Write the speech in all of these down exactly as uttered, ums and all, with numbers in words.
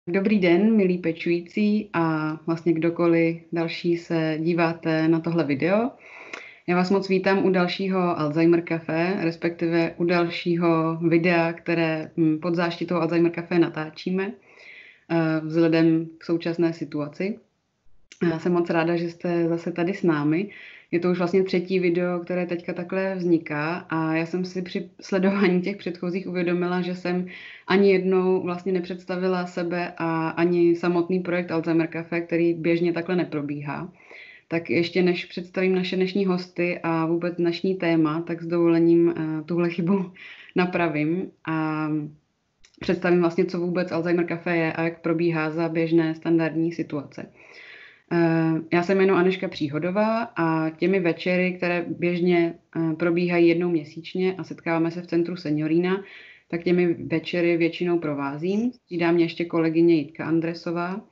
Dobrý den, milí pečující a vlastně kdokoliv další se díváte na tohle video. Já vás moc vítám u dalšího Alzheimer Café, respektive u dalšího videa, které pod záštitou Alzheimer Café natáčíme vzhledem k současné situaci. Já jsem moc ráda, že jste zase tady s námi. Je to už vlastně třetí video, které teďka takhle vzniká a já jsem si při sledování těch předchozích uvědomila, že jsem ani jednou vlastně nepředstavila sebe a ani samotný projekt Alzheimer Café, který běžně takhle neprobíhá. Tak ještě než představím naše dnešní hosty a vůbec dnešní téma, tak s dovolením tuhle chybu napravím a představím vlastně, co vůbec Alzheimer Café je a jak probíhá za běžné standardní situace. Já se jmenuji Anežka Příhodová a těmi večery, které běžně probíhají jednou měsíčně a setkáváme se v centru Seniorína, tak těmi večery většinou provázím. Střídá mě ještě kolegyně Jitka Andresová.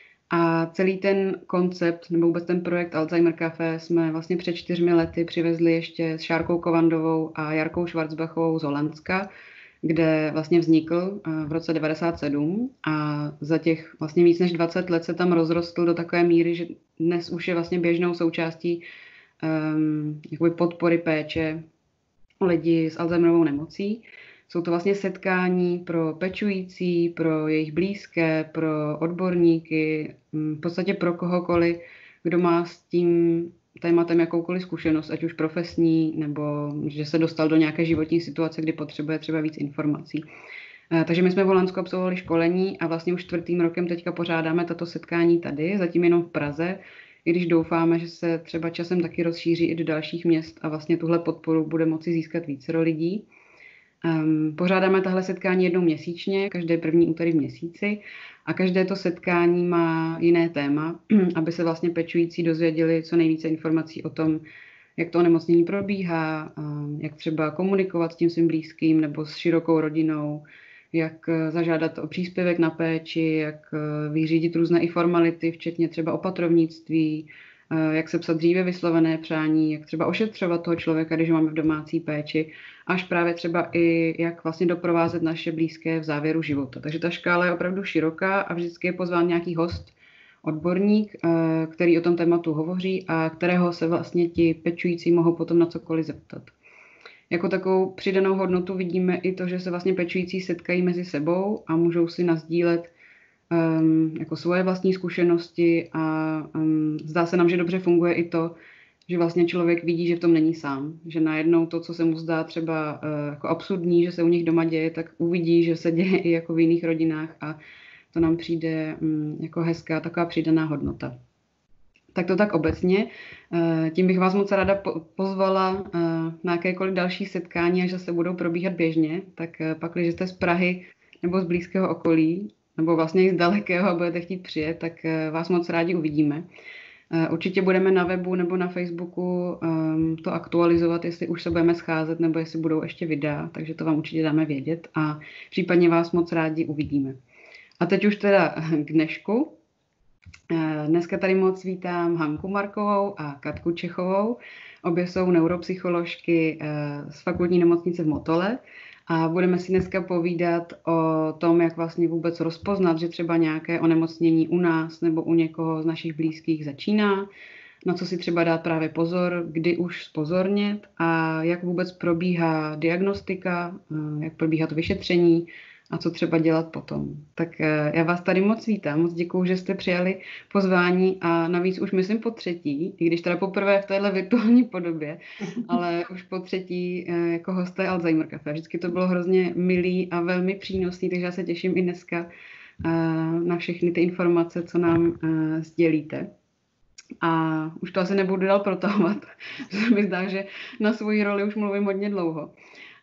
A celý ten koncept, nebo vůbec ten projekt Alzheimer Café jsme vlastně před čtyřmi lety přivezli ještě s Šárkou Kovandovou a Jarkou Schwarzbachovou z Holandska, kde vlastně vznikl v roce devadesát sedm a za těch vlastně víc než dvacet let se tam rozrostl do takové míry, že dnes už je vlastně běžnou součástí um, jakoby podpory péče o lidi s Alzheimerovou nemocí. Jsou to vlastně setkání pro pečující, pro jejich blízké, pro odborníky, v podstatě pro kohokoliv, kdo má s tím tématem jakoukoliv zkušenost, ať už profesní, nebo že se dostal do nějaké životní situace, kdy potřebuje třeba víc informací. Takže my jsme v Holandsku absolvovali školení a vlastně už čtvrtým rokem teďka pořádáme tato setkání tady, zatím jenom v Praze, i když doufáme, že se třeba časem taky rozšíří i do dalších měst a vlastně tuhle podporu bude moci získat vícero lidí. Um, pořádáme tahle setkání jednou měsíčně, každé první úterý v měsíci a každé to setkání má jiné téma, aby se vlastně pečující dozvěděli co nejvíce informací o tom, jak to onemocnění probíhá, um, jak třeba komunikovat s tím svým blízkým nebo s širokou rodinou, jak zažádat o příspěvek na péči, jak vyřídit různé i formality, včetně třeba opatrovnictví, jak sepsat dříve vyslovené přání, jak třeba ošetřovat toho člověka, když máme v domácí péči, až právě třeba i jak vlastně doprovázet naše blízké v závěru života. Takže ta škála je opravdu široká a vždycky je pozván nějaký host, odborník, který o tom tématu hovoří a kterého se vlastně ti pečující mohou potom na cokoliv zeptat. Jako takovou přidanou hodnotu vidíme i to, že se vlastně pečující setkají mezi sebou a můžou si nasdílet Um, jako svoje vlastní zkušenosti a um, zdá se nám, že dobře funguje i to, že vlastně člověk vidí, že v tom není sám. Že najednou to, co se mu zdá třeba uh, jako absurdní, že se u nich doma děje, tak uvidí, že se děje i jako v jiných rodinách a to nám přijde um, jako hezká taková přidaná hodnota. Tak to tak obecně. Uh, tím bych vás moc ráda po- pozvala uh, na jakékoliv další setkání, až se budou probíhat běžně. Tak uh, pak, když jste z Prahy nebo z blízkého okolí, nebo vlastně i z dalekého a budete chtít přijet, tak vás moc rádi uvidíme. Určitě budeme na webu nebo na Facebooku um, to aktualizovat, jestli už se budeme scházet, nebo jestli budou ještě videa, takže to vám určitě dáme vědět a případně vás moc rádi uvidíme. A teď už teda k dnešku. Dneska tady moc vítám Hanku Markovou a Katku Čechovou. Obě jsou neuropsycholožky z fakultní nemocnice v Motole. A budeme si dneska povídat o tom, jak vlastně vůbec rozpoznat, že třeba nějaké onemocnění u nás nebo u někoho z našich blízkých začíná, na co si třeba dát právě pozor, kdy už zpozornět a jak vůbec probíhá diagnostika, jak probíhá to vyšetření a co třeba dělat potom. Tak já vás tady moc vítám, moc děkuju, že jste přijali pozvání a navíc už myslím po třetí, i když teda poprvé v téhle virtuální podobě, ale už po třetí jako hosté Alzheimer Café. Vždycky to bylo hrozně milý a velmi přínosný, takže já se těším i dneska na všechny ty informace, co nám sdělíte. A už to asi nebudu dál protahovat, protože mi zdá, že na svoji roli už mluvím hodně dlouho.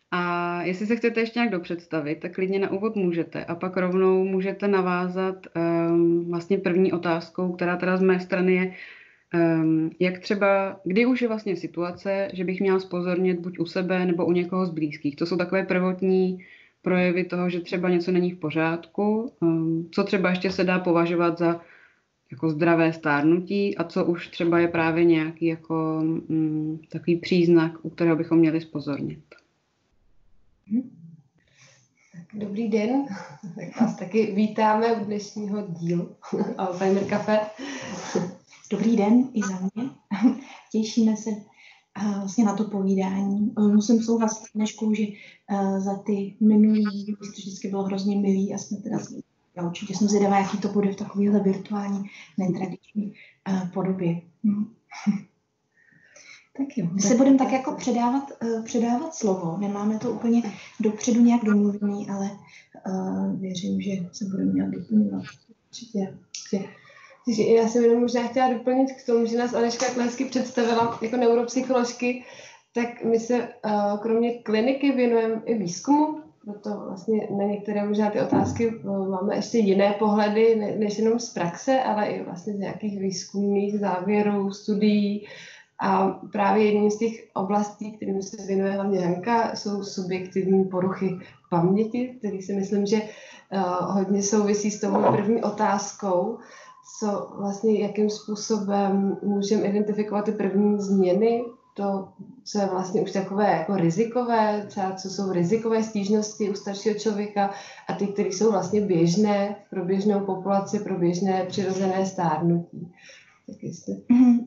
A jestli se chcete ještě nějak dopředstavit, tak klidně na úvod můžete. A pak rovnou můžete navázat um, vlastně první otázkou, která teda z mé strany je, um, jak třeba, kdy už je vlastně situace, že bych měla zpozornit buď u sebe nebo u někoho z blízkých. To jsou takové prvotní projevy toho, že třeba něco není v pořádku, um, co třeba ještě se dá považovat za jako zdravé stárnutí a co už třeba je právě nějaký jako um, takový příznak, u kterého bychom měli zpozornit. Dobrý den, tak vás taky vítáme u dnešního dílu Alzheimer Café. Dobrý den i za mě. Těšíme se vlastně na to povídání. Musím souhlasit s Nežkou, že za ty minulý díly to vždycky bylo hrozně milý a jsme teda já určitě jsem zvědavá, jaký to bude v takovéhle virtuální, netradiční podobě. Tak jo, my se budeme tak jako předávat, uh, předávat slovo. Nemáme to úplně dopředu nějak domluvený, ale uh, věřím, že se budeme nějak doplňovat. Určitě. Já jsem jenom možná chtěla doplnit k tomu, že nás Anežka hezky představila jako neuropsycholožky, tak my se uh, kromě kliniky věnujeme i výzkumu, proto vlastně na některé možná ty otázky uh, máme ještě jiné pohledy, ne, než jenom z praxe, ale i vlastně z nějakých výzkumných závěrů, studií. A právě jedním z těch oblastí, kterým se věnuje hlavně Hanka, jsou subjektivní poruchy paměti, které si myslím, že uh, hodně souvisí s tou první otázkou, co vlastně, jakým způsobem můžeme identifikovat ty první změny, to, co je vlastně už takové jako rizikové, třeba co jsou rizikové stížnosti u staršího člověka a ty, které jsou vlastně běžné pro běžnou populaci, pro běžné přirozené stárnutí. Tak jestli mm-hmm.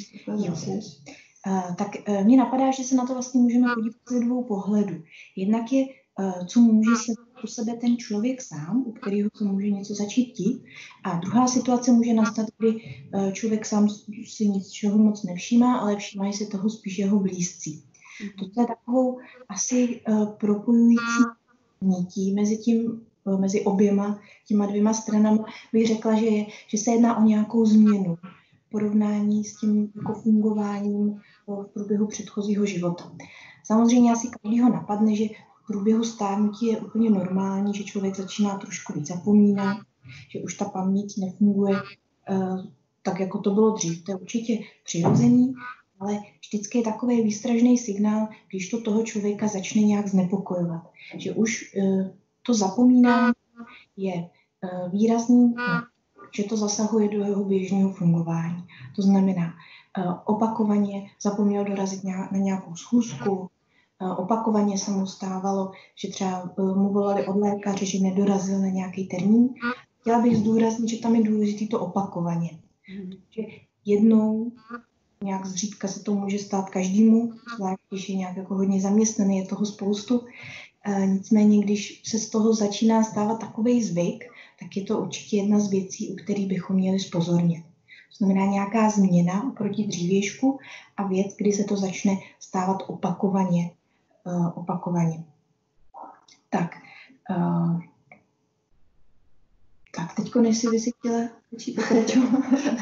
uh, tak uh, mně napadá, že se na to vlastně můžeme podívat ze dvou pohledů. Jednak je, uh, co může se u sebe ten člověk sám, u kterého se může něco začít dít. A druhá situace může nastat, kdy uh, člověk sám si ničeho moc nevšímá, ale všímají si toho spíš jeho blízcí. Mm-hmm. To je takovou asi uh, propojující nití mezi tím, mezi oběma těma dvěma stranama bych řekla, že, je, že se jedná o nějakou změnu porovnání s tím jako fungováním v průběhu předchozího života. Samozřejmě asi každýho napadne, že v průběhu stárnutí je úplně normální, že člověk začíná trošku víc zapomínat, že už ta paměť nefunguje uh, tak, jako to bylo dřív. To je určitě přirozený, ale vždycky je takový výstražný signál, když to toho člověka začne nějak znepokojovat. Že už uh, to zapomínání je uh, výrazný, že to zasahuje do jeho běžného fungování. To znamená, uh, opakovaně zapomněl dorazit na nějakou schůzku, uh, opakovaně se mu stávalo, že třeba uh, mu volali od lékaře, že nedorazil na nějaký termín. Chtěla bych zdůraznit, že tam je důležité to opakovaně. Že jednou, nějak zřídka se to může stát každému, zvlášť když je nějak jako hodně zaměstnaný, je toho spoustu. Uh, nicméně, když se z toho začíná stávat takovej zvyk, tak je to určitě jedna z věcí, u kterých bychom měli zpozornit. To znamená nějaká změna oproti dřívějšku a věc, kdy se to začne stávat opakovaně. Uh, opakovaně. Tak, uh, tak teďko, než si vy si chtěla začít pokračovat.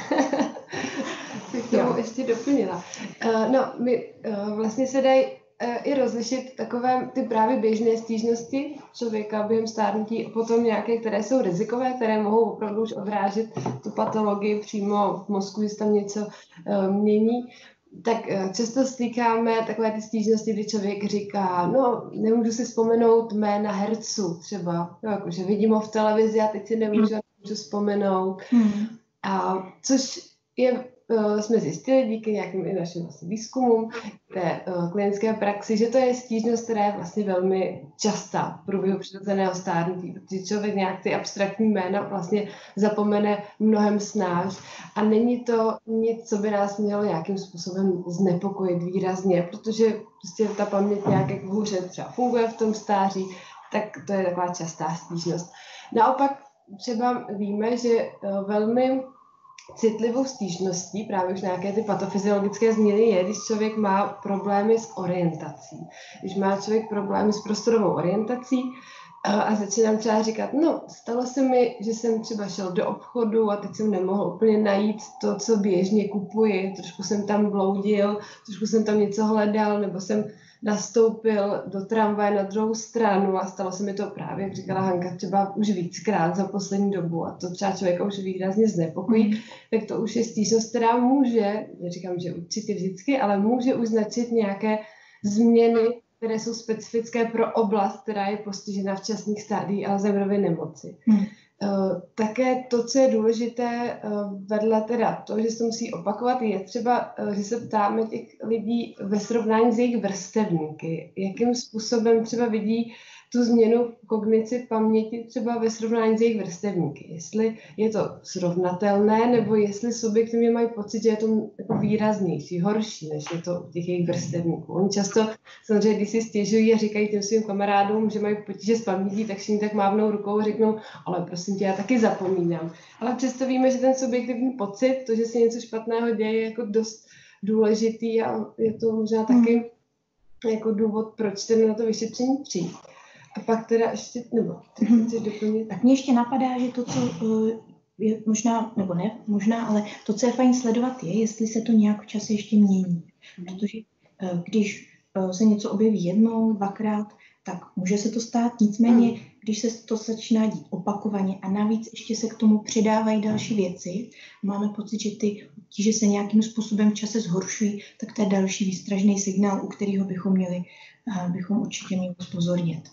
Tak to ještě doplnila. Uh, no, my uh, vlastně se dají i rozlišit takové ty právě běžné stížnosti člověka během stárnutí a potom nějaké, které jsou rizikové, které mohou opravdu už odrážet tu patologii přímo v mozku, že tam něco uh, mění. Tak uh, často slýcháme takové ty stížnosti, kdy člověk říká, no nemůžu si vzpomenout jména herců třeba, no, jako, že vidím ho v televizi a teď si nemůžu, nemůžu vzpomenout. Hmm. A což je jsme zjistili díky nějakým i našim vlastně výzkumům té uh, klinické praxi, že to je stížnost, která je vlastně velmi častá v průběhu přirozeného stárnutí, protože člověk nějak ty abstraktní jména vlastně zapomene mnohem snáž a není to nic, co by nás mělo nějakým způsobem znepokojit výrazně, protože prostě ta paměť nějak jak hůře třeba funguje v tom stáří, tak to je taková častá stížnost. Naopak třeba víme, že uh, velmi citlivou stížností, právě už nějaké ty patofyziologické změny je, když člověk má problémy s orientací. Když má člověk problémy s prostorovou orientací a začne nám třeba říkat, no, stalo se mi, že jsem třeba šel do obchodu a teď jsem nemohl úplně najít to, co běžně kupuji, trošku jsem tam bloudil, trošku jsem tam něco hledal, nebo jsem nastoupil do tramvaje na druhou stranu a stalo se mi to právě, jak říkala Hanka, třeba už víckrát za poslední dobu a to třeba člověka už výrazně znepokojí, mm. tak to už je stížnost, která může, neříkám, že určitě vždycky, ale může už značit nějaké změny, které jsou specifické pro oblast, která je postižena v časných stádiích Alzheimerovy nemoci. Mm. Uh, také to, co je důležité uh, vedle teda to, že se musí opakovat, je třeba, uh, že se ptáme těch lidí ve srovnání s jejich vrstevníky, jakým způsobem třeba vidí tu změnu v kognici paměti třeba ve srovnání s jejich vrstevníky. Jestli je to srovnatelné, nebo jestli subjektivně mají pocit, že je to jako výraznější, horší, než je to u těch jejich vrstevníků. Oni často, samozřejmě, když si stěžují a říkají těm svým kamarádům, že mají potíže s pamětí, tak si tak mávnou rukou a řeknou, ale prosím tě, já taky zapomínám. Ale přesto víme, že ten subjektivní pocit, to, že se něco špatného děje, je jako dost důležitý a je to možná taky jako důvod, proč ten na to vyšetření přijít. A pak teda ještě, nebo ty chceš doplnit? Tak mě ještě napadá, že to, co je možná, nebo ne možná, ale to, co je fajn sledovat, je, jestli se to nějak v čase ještě mění. Protože když se něco objeví jednou, dvakrát, tak může se to stát, nicméně, když se to začíná dít opakovaně a navíc ještě se k tomu přidávají další věci, máme pocit, že ty obtíže se nějakým způsobem v čase zhoršují, tak to je další výstražný signál, u kterého bychom měli, bychom určitě měli zpozornět.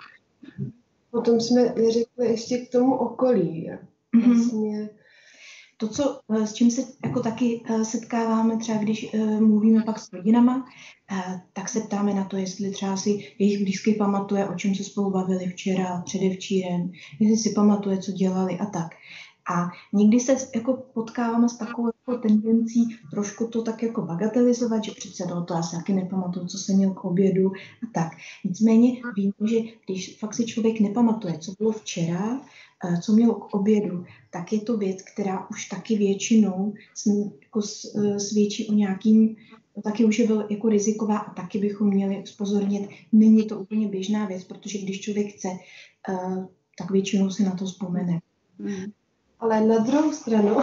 Potom jsme řekli ještě k tomu okolí. Vlastně. To, co, s čím se jako taky setkáváme, třeba když mluvíme pak s rodinama, tak se ptáme na to, jestli třeba si jejich blízký pamatuje, o čem se spolu bavili včera, předevčírem, jestli si pamatuje, co dělali a tak. A někdy se jako potkáváme s takovou jako tendencí trošku to tak jako bagatelizovat, že přece no, to já si taky nepamatuju, co jsem měl k obědu a tak. Nicméně vím, že když fakt si člověk nepamatuje, co bylo včera, co měl k obědu, tak je to věc, která už taky většinou jako svědčí o nějakým, taky už je byl jako riziková a taky bychom měli zpozornit. Není to úplně běžná věc, protože když člověk chce, tak většinou si na to vzpomene. Mm. Ale na druhou stranu,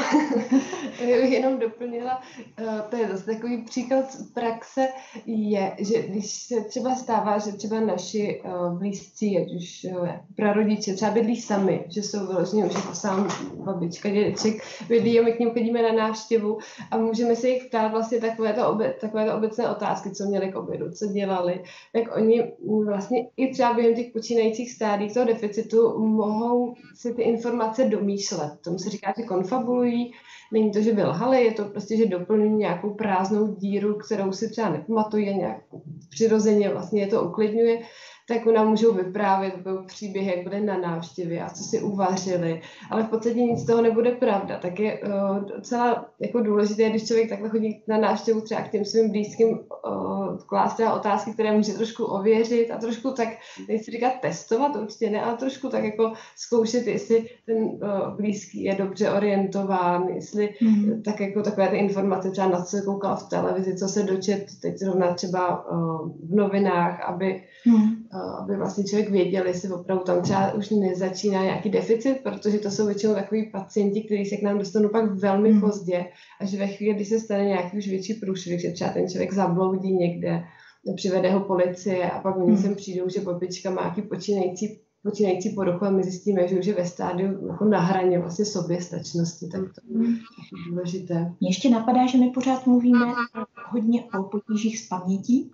bych jenom doplnila, to je zase takový příklad z praxe, je, že když se třeba stává, že třeba naši blízcí, ať už prarodiče, třeba bydlí sami, že jsou vyloženě už jako sám babička, dědeček, bydlí a my k ním chodíme na návštěvu a můžeme se jich ptát vlastně takovéto, obe, takovéto obecné otázky, co měli k obědu, co dělali, tak oni vlastně i třeba během těch počínajících stádií toho deficitu mohou si ty informace domýšlet. Tomu se říká, že konfabulují. Není to, že by lhali, je to prostě, že doplňují nějakou prázdnou díru, kterou si třeba nepamatují a nějak přirozeně vlastně je to uklidňuje. Tak nám můžou vyprávět příběh, jak byli na návštěvě a co si uvařili, ale v podstatě nic z toho nebude pravda. Tak je uh, docela jako důležité, když člověk takhle chodí na návštěvu třeba k těm svým blízkým uh, klást třeba otázky, které může trošku ověřit a trošku tak, nechci říkat testovat, určitě ne, ale trošku tak jako zkoušet, jestli ten uh, blízký je dobře orientován, jestli mm. tak jako takové ty informace třeba na co se koukal v televizi, co se dočet teď zrovna třeba uh, v novinách, aby mm. aby vlastně člověk věděl, jestli opravdu tam třeba už nezačíná nějaký deficit, protože to jsou většinou takový pacienti, kteří se k nám dostanou pak velmi mm. pozdě, až ve chvíli, kdy se stane nějaký už větší průšvih, že třeba ten člověk zabloudí někde, přivede ho policie a pak oni mm. sem přijdou, že babička má nějaký počínající, počínající poruchu a my zjistíme, že už je ve stádiu jako na hraně vlastně soběstačnosti, tak to je důležité. Mě ještě napadá, že my pořád mluvíme hodně o potížích s pamětí.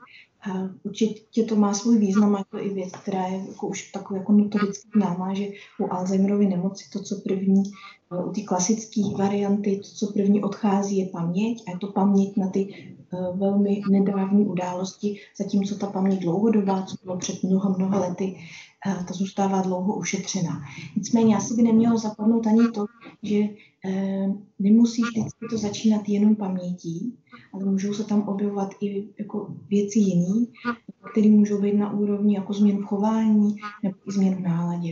Určitě to má svůj význam a to i věc, která je jako už takový jako notoricky známá, že u Alzheimerovy nemoci to, co první, u té klasické varianty, to, co první odchází, je paměť a je to paměť na ty uh, velmi nedávné události, zatímco ta paměť dlouhodobá, co bylo před mnoha, mnoha lety, uh, ta zůstává dlouho ušetřená. Nicméně asi by nemělo zapadnout ani to, že uh, nemusí vždycky to začínat jenom pamětí, ale můžou se tam objevovat i jako věci jiné, které můžou být na úrovni jako změn v chování nebo i změn v náladě.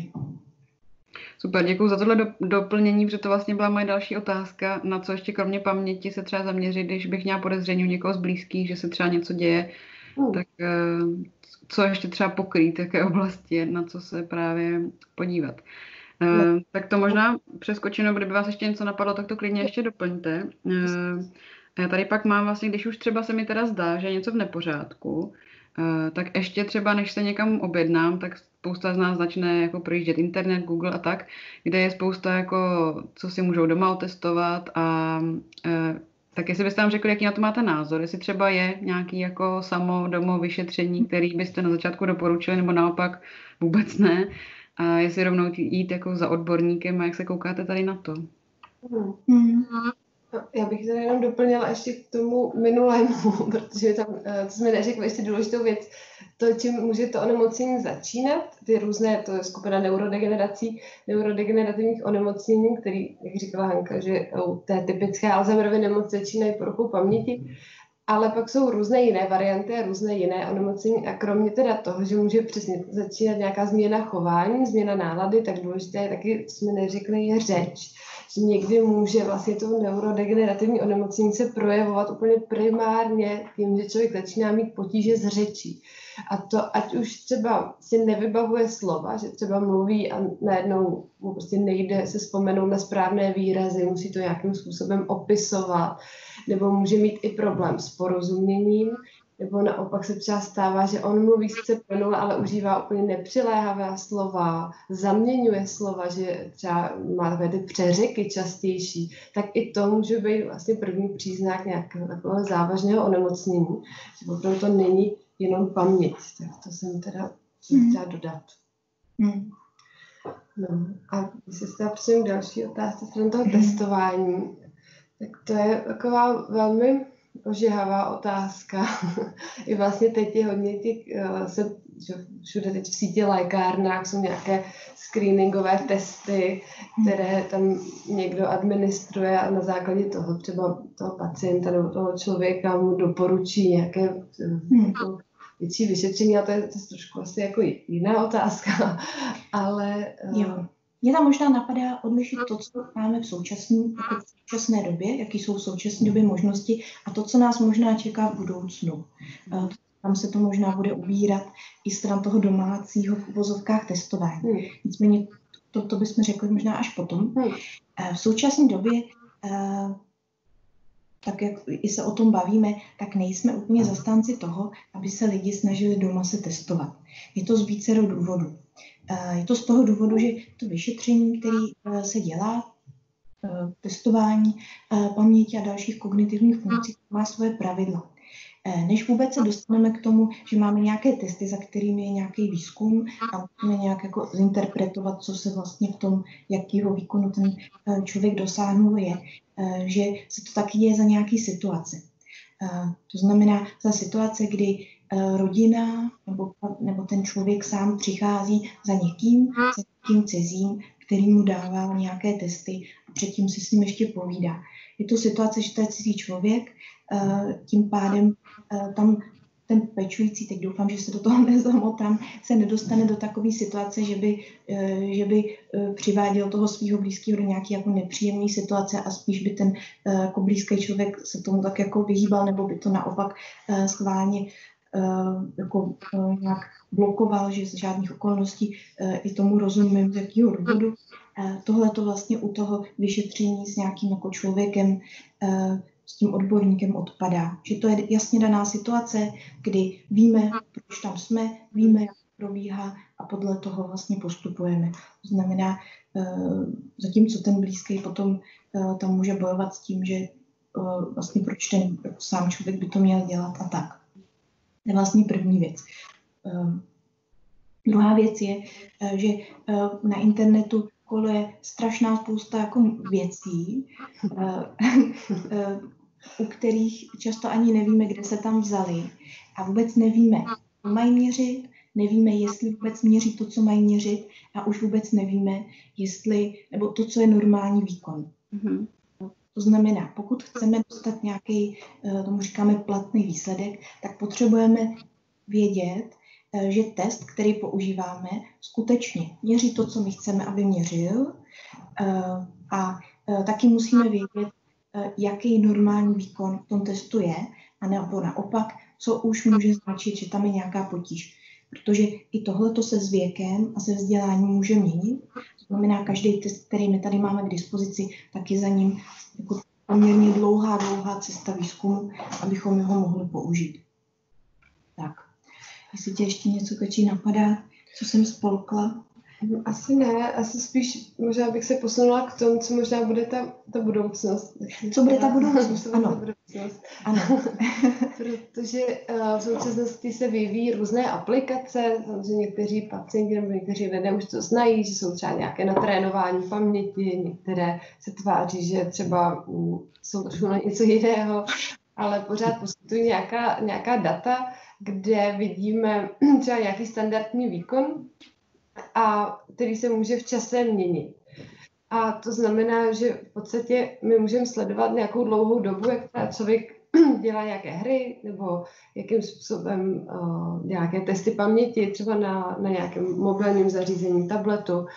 Super, děkuji za tohle do, doplnění, protože to vlastně byla moje další otázka, na co ještě kromě paměti se třeba zaměřit, když bych měla podezření u někoho z blízkých, že se třeba něco děje, mm. tak co ještě třeba pokrýt, jaké oblasti, na co se právě podívat. Mm. Tak to možná přeskočím, kdyby vás ještě něco napadlo, tak to klidně ještě doplňte. A já tady pak mám vlastně, když už třeba se mi teda zdá, že je něco v nepořádku, tak ještě třeba, než se někam objednám, tak spousta z nás začne jako projíždět internet, Google a tak, kde je spousta jako, co si můžou doma otestovat a e, tak jestli byste nám řekli, jaký na to máte názor, jestli třeba je nějaký jako samo domo vyšetření, který byste na začátku doporučili, nebo naopak vůbec ne, a jestli rovnou jít jako za odborníkem a jak se koukáte tady na to? Hmm. Já bych tady jenom doplnila ještě k tomu minulému, protože tam, co jsme neřekli, ještě důležitou věc, to, čím může to onemocnění začínat, ty různé, to je skupina neurodegenerací, neurodegenerativních onemocnění, který, jak říkala Hanka, že u té typické Alzheimerovy nemoci začínají poruchou paměti, ale pak jsou různé jiné varianty a různé jiné onemocnění a kromě teda toho, že může přesně začínat nějaká změna chování, změna nálady, tak důležité je taky, jsme neřekli, je řeč. Že někdy může vlastně to neurodegenerativní onemocnění se projevovat úplně primárně tím, že člověk začíná mít potíže s řečí. A to, ať už třeba si nevybavuje slova, že třeba mluví a najednou mu prostě nejde se vzpomenout na správné výrazy, musí to nějakým způsobem opisovat, nebo může mít i problém s porozuměním, nebo naopak se třeba stává, že on mluví sice plynule, ale užívá úplně nepřiléhavá slova, zaměňuje slova, že třeba má takové ty přeřeky častější, tak i to může být vlastně první příznak nějakého takového závažného onemocnění, že opravdu to není jenom paměť. Tak to jsem teda hmm. chtěla dodat. Hmm. No, a když se teda přijím k další otázce stran toho hmm. testování, tak to je taková velmi ožehavá otázka. I vlastně teď je hodně těch, se, všude teď v síti lékárnách jsou nějaké screeningové testy, které tam někdo administruje a na základě toho třeba toho pacienta nebo toho člověka mu doporučí nějaké hmm. větší vyšetření, a to je, to je trošku asi jako jiná otázka, ale... Jo. Mě tam možná napadá odlišit to, co máme v současné, jako v současné době, jaký jsou v současné době možnosti a to, co nás možná čeká v budoucnu. Tam se to možná bude ubírat i stran toho domácího v uvozovkách testování. Hmm. Nicméně to, to bychom řekli možná až potom. Hmm. V současné době, tak jak i se o tom bavíme, tak nejsme úplně zastánci toho, aby se lidi snažili doma se testovat. Je to z vícero důvodů. Je to z toho důvodu, že to vyšetření, které se dělá, testování paměti a dalších kognitivních funkcí, má svoje pravidla. Než vůbec se dostaneme k tomu, že máme nějaké testy, za kterými je nějaký výzkum a musíme nějak jako zinterpretovat, co se vlastně v tom, jakýho výkonu ten člověk dosáhnul, je, že se to taky děje za nějaký situace. To znamená za situace, kdy rodina nebo, nebo ten člověk sám přichází za někým, za někým cizím, který mu dává nějaké testy a předtím si s ním ještě povídá. Je to situace, že to je cizí člověk, tím pádem tam ten pečující, teď doufám, že se do toho nezamotám, se nedostane do takové situace, že by, že by přiváděl toho svého blízkého do nějaké jako nepříjemné situace a spíš by ten jako blízký člověk se tomu tak jako vyhýbal, nebo by to naopak schválně jako nějak blokoval, že z žádných okolností i tomu rozumím, z jakého důvodu. Tohle to vlastně u toho vyšetření s nějakým jako člověkem, s tím odborníkem odpadá. Že to je jasně daná situace, kdy víme, proč tam jsme, víme, jak probíhá a podle toho vlastně postupujeme. To znamená, zatímco ten blízký potom tam může bojovat s tím, že vlastně proč ten sám člověk by to měl dělat a tak. To je vlastně první věc. Uh, druhá věc je, uh, že uh, na internetu koluje strašná spousta jako věcí, uh, uh, u kterých často ani nevíme, kde se tam vzali a vůbec nevíme, co mají měřit, nevíme, jestli vůbec měří to, co mají měřit a už vůbec nevíme, jestli, nebo to, co je normální výkon. Mm-hmm. To znamená, pokud chceme dostat nějaký, tomu říkáme platný výsledek, tak potřebujeme vědět, že test, který používáme, skutečně měří to, co my chceme, aby měřil, a taky musíme vědět, jaký normální výkon v tom testu je, a nebo naopak, co už může značit, že tam je nějaká potíž. Protože i tohleto se s věkem a se vzděláním může měnit. To znamená, každý test, který my tady máme k dispozici, tak je za ním jako poměrně dlouhá, dlouhá cesta výzkumu, abychom ho mohli použít. Tak, jestli tě ještě něco, Kačí, napadá, co jsem spolkla? Asi ne, asi spíš možná bych se posunula k tomu, co možná bude ta, ta budoucnost. Co bude ta budoucnost, ano. budoucnost. Ano. Protože uh, v současnosti se vyvíjí různé aplikace, samozřejmě někteří pacienti nebo někteří lidé už to znají, že jsou třeba nějaké natrénování paměti, některé se tváří, že třeba um, jsou trošku na něco jiného, ale pořád poskytují nějaká, nějaká data, kde vidíme třeba nějaký standardní výkon, a který se může v čase měnit. A to znamená, že v podstatě my můžeme sledovat nějakou dlouhou dobu, jak ta člověk dělá nějaké hry, nebo jakým způsobem uh, nějaké testy paměti, třeba na, na nějakém mobilním zařízení, tabletu,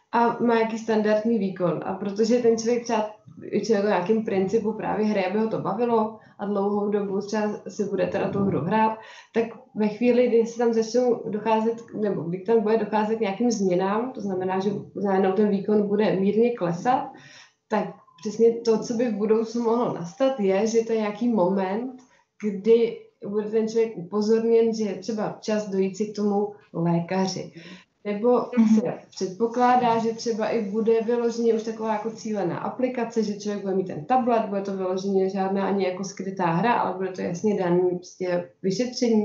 a má jaký standardní výkon. A protože ten člověk třeba většinou to nějakým principu právě hry, aby ho to bavilo a dlouhou dobu třeba si bude teda tu hru hrát, tak ve chvíli, kdy se tam začnou docházet, nebo kdy tam bude docházet k nějakým změnám, to znamená, že najednou ten výkon bude mírně klesat, tak přesně to, co by v budoucnu mohlo nastat, je, že to je nějaký moment, kdy bude ten člověk upozorněn, že je třeba čas dojít si k tomu lékaři. Nebo se předpokládá, že třeba i bude vyloženě už taková jako cílená aplikace, že člověk bude mít ten tablet, bude to vyloženě žádná ani jako skrytá hra, ale bude to jasně daný prostě vyšetření,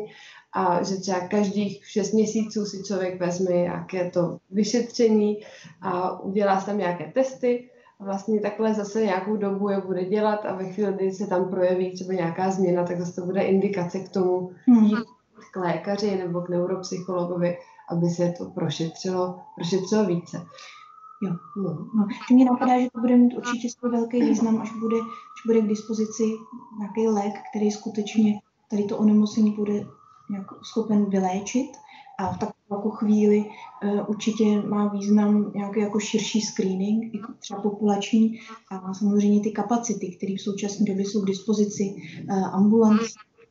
a že třeba každých šest měsíců si člověk vezme nějaké to vyšetření a udělá tam nějaké testy. A vlastně takhle zase nějakou dobu je bude dělat a ve chvíli, kdy se tam projeví třeba nějaká změna, tak zase to bude indikace k tomu jít k lékaři nebo k neuropsychologovi, aby se to prošetřilo, prošetřilo více. Jo. No. No. To mě napadá, že to bude mít určitě svůj velký význam, až bude, až bude k dispozici nějaký lék, který skutečně tady to onemocnění bude nějak schopen vyléčit, a v takovou chvíli uh, určitě má význam nějaký jako širší screening, jako třeba populační, a samozřejmě ty kapacity, které v současné době jsou k dispozici uh, ambulancí,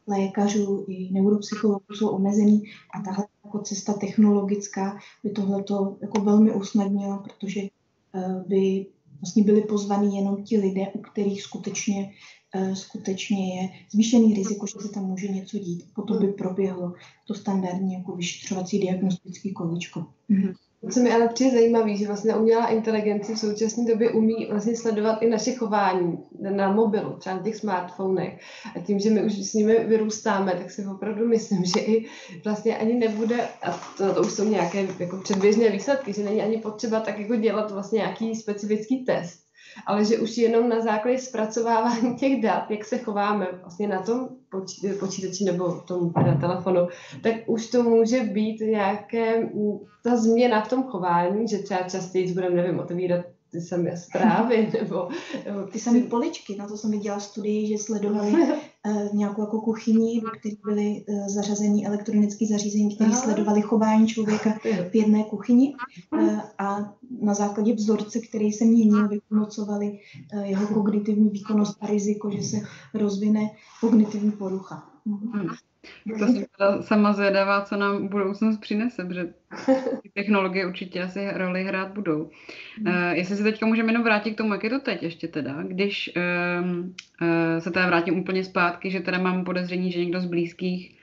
lékařů i neuropsychologů, jsou omezený, a tahle jako cesta technologická by tohleto jako velmi usnadnila, protože uh, by vlastně byli pozvaní jenom ti lidé, u kterých skutečně, uh, skutečně je zvýšený riziko, že se tam může něco dít. Potom by proběhlo to standardní jako vyšetřovací diagnostický kolečko. Mm-hmm. Co mi ale přijde zajímavé, že vlastně umělá inteligence v současné době umí vlastně sledovat i naše chování na mobilu, třeba na těch smartfonech. A tím, že my už s nimi vyrůstáme, tak si opravdu myslím, že i vlastně ani nebude, a to, to už jsou nějaké jako předběžné výsledky, že není ani potřeba tak jako dělat vlastně nějaký specifický test, ale že už jenom na základě zpracovávání těch dat, jak se chováme vlastně na tom počítači nebo tom teda telefonu, tak už to může být nějaké ta změna v tom chování, že třeba častěji budeme, nevím, otevírat ty samé zprávy, nebo, nebo ty samé poličky. Na to jsem viděla studii, že sledovali uh, nějakou jako kuchyni, do které byly uh, zařazení elektronické zařízení, které sledovali chování člověka v jedné kuchyni, uh, a na základě vzorce, který se měnil, vyhodnocovali uh, jeho kognitivní výkonnost a riziko, že se rozvine kognitivní porucha. Hmm. To jsem teda sama zvědavá, co nám budoucnost přinese, protože ty technologie určitě asi roli hrát budou. Uh, jestli se teďka můžeme jenom vrátit k tomu, jak je to teď ještě teda, když uh, uh, se teda vrátím úplně zpátky, že teda mám podezření, že někdo z blízkých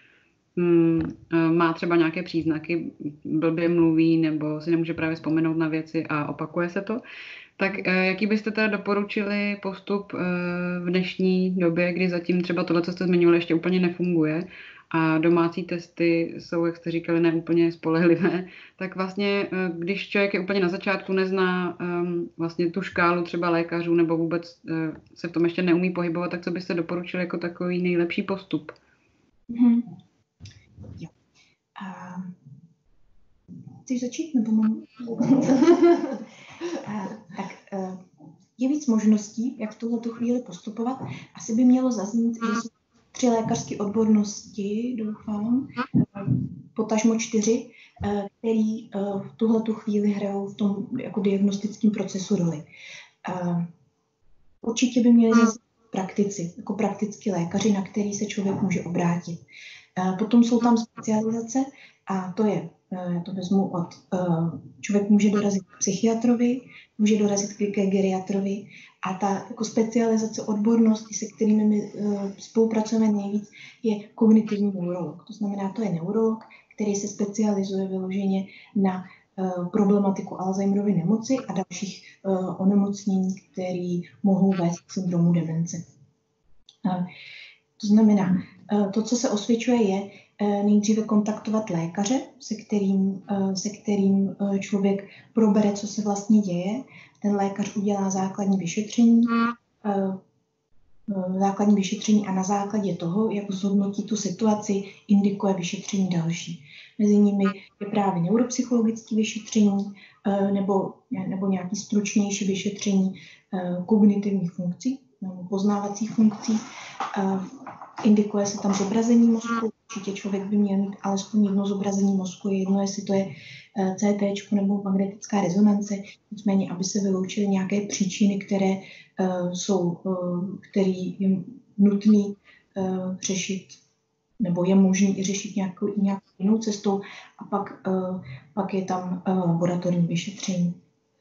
um, uh, má třeba nějaké příznaky, blbě mluví nebo si nemůže právě vzpomenout na věci a opakuje se to, tak uh, jaký byste teda doporučili postup uh, v dnešní době, kdy zatím třeba tohle, co jste zmiňovali, ještě úplně nefunguje a domácí testy jsou, jak jste říkali, neúplně spolehlivé, tak vlastně, uh, když člověk je úplně na začátku, nezná um, vlastně tu škálu třeba lékařů nebo vůbec uh, se v tom ještě neumí pohybovat, tak co byste doporučili jako takový nejlepší postup? Mm-hmm. Jo. A... Chceš začít, nebo mám? A, tak je víc možností, jak v tuhletu chvíli postupovat. Asi by mělo zaznít, že jsou tři lékařské odbornosti, doufám, potažmo čtyři, který v tuhletu chvíli hrajou v tom jako diagnostickém procesu roli. Určitě by měli zaznít praktici, jako praktický lékaři, na který se člověk může obrátit. Potom jsou tam specializace, a to je, já to vezmu od, člověk může dorazit k psychiatrovi, může dorazit k geriatrovi, a ta jako specializace, odbornosti, se kterými my spolupracujeme nejvíc, je kognitivní neurolog. To znamená, to je neurolog, který se specializuje vyloženě na problematiku Alzheimerovy nemoci a dalších onemocnění, které mohou vést k syndromu demence. To znamená, to, co se osvědčuje, je nejdříve kontaktovat lékaře, se kterým, se kterým člověk probere, co se vlastně děje. Ten lékař udělá základní vyšetření, základní vyšetření a na základě toho, jak zhodnotí tu situaci, indikuje vyšetření další. Mezi nimi je právě neuropsychologické vyšetření nebo, nebo nějaký stručnější vyšetření kognitivních funkcí, nebo poznávacích funkcí. Indikuje se tam zobrazení mozku. Určitě člověk by měl mít alespoň jedno zobrazení mozku, jedno, jestli to je C T nebo magnetická rezonance, nicméně, aby se vyloučily nějaké příčiny, které uh, jsou, uh, které je nutné uh, řešit, nebo je možné i řešit nějakou, nějakou jinou cestou, a pak, uh, pak je tam uh, laboratorní vyšetření.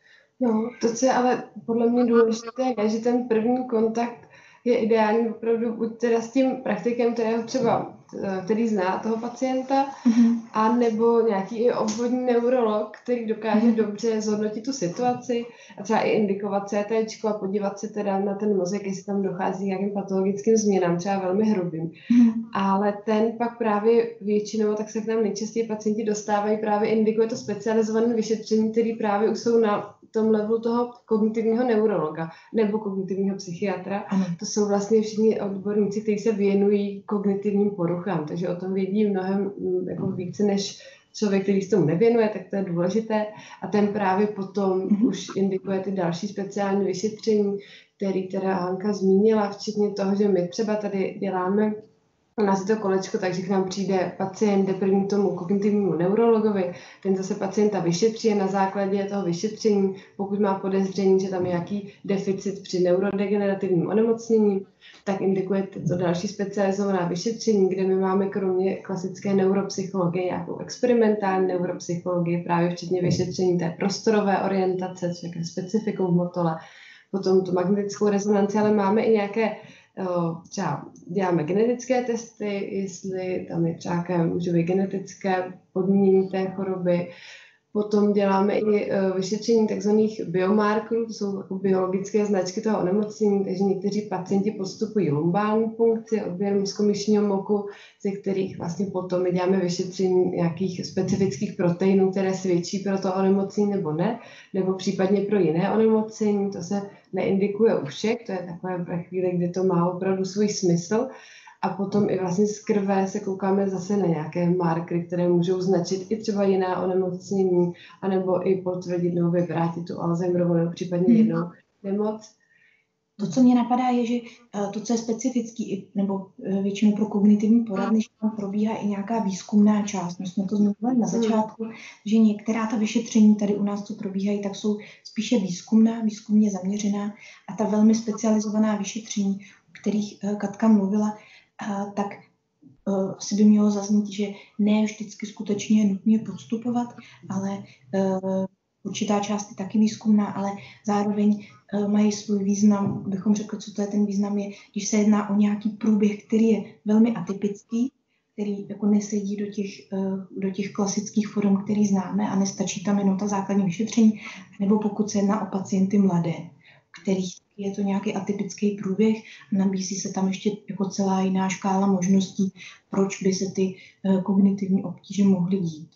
No, to, co je ale podle mě důležité, je, že ten první kontakt je ideální opravdu buď teda s tím praktikem, kterého třeba, který zná toho pacienta, mm-hmm. a nebo nějaký i obvodní neurolog, který dokáže mm-hmm. dobře zhodnotit tu situaci a třeba i indikovat C T a podívat se teda na ten mozek, jestli tam dochází k nějakým patologickým změnám, třeba velmi hrubým. Mm-hmm. Ale ten pak právě většinou, tak se k nám nejčastěji pacienti dostávají, právě indikuje to specializované vyšetření, které právě už jsou na tom levelu toho kognitivního neurologa nebo kognitivního psychiatra. Ano. To jsou vlastně všichni odborníci, kteří se věnují kognitivním poruchám, takže o tom vědí mnohem jako více než člověk, který se tomu nevěnuje, tak to je důležité. A ten právě potom mm-hmm. už indikuje ty další speciální vyšetření, který teda Hanka zmínila, včetně toho, že my třeba tady děláme u nás je to kolečko, takže k nám přijde pacient, jde první k tomu kognitivnímu neurologovi, ten zase pacienta vyšetří a na základě toho vyšetření, pokud má podezření, že tam je nějaký deficit při neurodegenerativním onemocnění, tak indikuje to další specializovaná vyšetření, kde my máme kromě klasické neuropsychologie nějakou experimentální neuropsychologii, právě včetně vyšetření té prostorové orientace, což je specifikum v motole, potom tu magnetickou rezonanci, ale máme i nějaké třeba děláme genetické testy, jestli tam je třeba můžou být genetické podmínění té choroby. Potom děláme i vyšetření tzv. Biomarkerů, to jsou jako biologické značky toho onemocnění, takže někteří pacienti postupují lumbální funkci, odběr mozkomyšního moku, ze kterých vlastně potom my děláme vyšetření nějakých specifických proteinů, které svědčí pro to onemocnění nebo ne, nebo případně pro jiné onemocnění, to se neindikuje u všech, to je takové ve chvíli, kdy to má opravdu svůj smysl. A potom i vlastně z krve se koukáme zase na nějaké markery, které můžou značit i třeba jiná onemocnění, anebo i potvrdit nebo vyvrátit tu Alzheimerovu nebo případně jinou nemoc. To, co mě napadá, je, že to, co je specifický, nebo většinou pro kognitivní poradny, že tam probíhá i nějaká výzkumná část. My jsme to zmiňovali na začátku, hmm. že některá ta vyšetření tady u nás, co probíhají, tak jsou spíše výzkumná, výzkumně zaměřená, a ta velmi specializovaná vyšetření, o kterých Katka mluvila, tak uh, asi by mělo zaznít, že ne vždycky skutečně je nutné podstupovat, ale uh, určitá část je taky výzkumná, ale zároveň uh, mají svůj význam, bychom řekli, co to je ten význam, je, když se jedná o nějaký průběh, který je velmi atypický, který jako nesedí do těch, uh, do těch klasických forem, který známe, a nestačí tam jenom ta základní vyšetření, nebo pokud se jedná o pacienty mladé, kterých je to nějaký atypický průběh a nabízí se tam ještě jako celá jiná škála možností, proč by se ty uh, kognitivní obtíže mohly dít.